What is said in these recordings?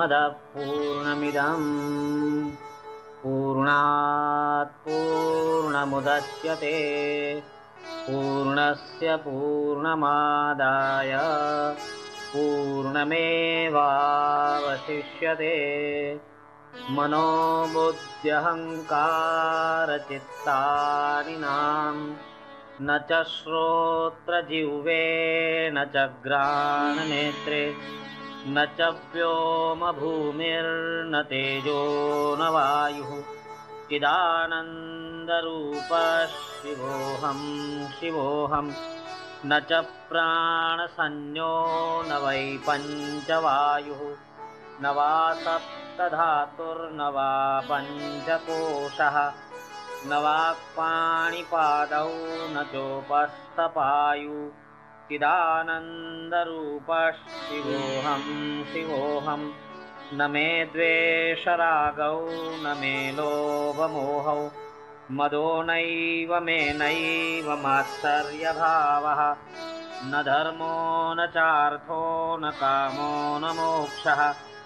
पूर्णमदः पूर्णमिदं पूर्णात् पूर्णमुदच्यते पूर्णस्य पूर्णमादाय पूर्णमेवावशिष्यते। मनोबुद्ध्यहङ्कारचित्तानिनां न च श्रोत्रजिह्वे न च घ्राणनेत्रे न च व्योमभूमिर्न तेजो न वायुः चिदानन्दरूपः शिवोऽहं न च प्राणसंज्ञो न वै पञ्चवायुः न वा सप्तधातुर्न वा पञ्चकोशः न वाक्पाणिपादौ न चोपस्थपायु चिदानन्दरूपः शिवोऽहं न मे द्वेषरागौ न मे लोभमोहौ मदो नैव मे नैव मात्सर्यभावः न धर्मो न चार्थो न कामो न मोक्षः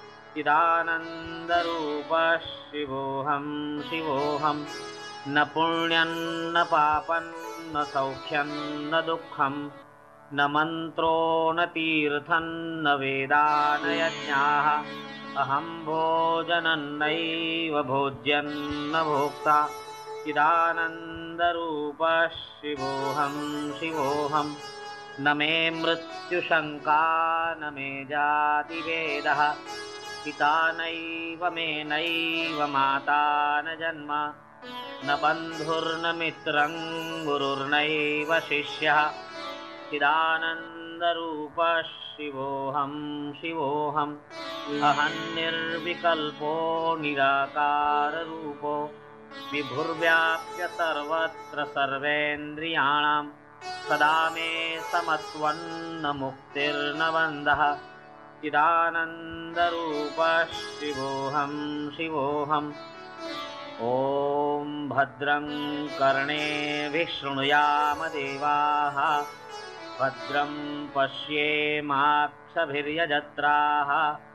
चिदानन्दरूपः शिवोऽहं न पुण्यं न पापं न सौख्यं न दुःखं न मन्त्रो न तीर्थं न वेदा न यज्ञाः अहं भोजनं नैव भोज्यं न भोक्ता चिदानन्दरूपः शिवोऽहं न मे मृत्युशङ्का न मे जातिभेदः पिता नैव मे नैव माता न जन्म न बन्धुर्न मित्रं गुरुर्नैव शिष्यः चिदानन्दरूपः शिवोऽहं अहं निर्विकल्पो निराकाररूपो विभुर्व्याप्य सर्वत्र सर्वेन्द्रियाणां सदा मे समत्वं न मुक्तिर्न बन्धः चिदानन्दरूपः शिवोऽहं ॐ भद्रं कर्णेभिः शृणुयाम देवाः भद्रं पश्येमाक्षभिर्यजत्राः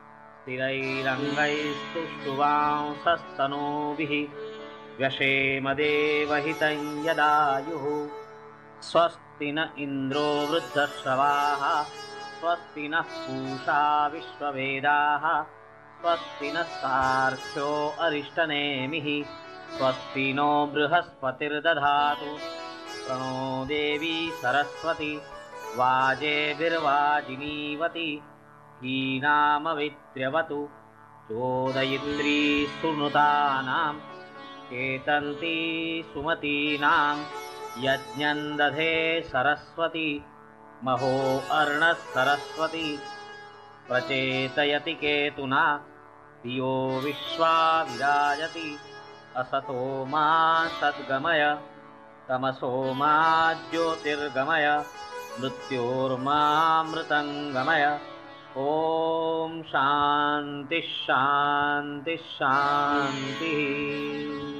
स्थिरैरङ्गैस्तुष्टुवांसस्तनूभिः व्यशेम देवहितं यदायुः स्वस्ति न इन्द्रो वृद्धश्रवाः स्वस्ति नः पूषा विश्ववेदाः स्वस्ति नः सार्क्ष्यो अरिष्टनेमिः स्वस्ति नो बृहस्पतिर्दधातु प्रणो देवी सरस्वती वाजेभिर्वाजिनीवती हीनामवित्र्यवतु चोदयित्री सुनुतानां केतन्ती सुमतीनां यज्ञं दधे सरस्वती महो अर्णः सरस्वती प्रचेतयति केतुना धियो विश्वा विराजति असतो मा सद्गमय तमसो मा ज्योतिर्गमय मृत्योर्मामृतं गमय ॐ शान्तिः शान्तिः शान्तिः।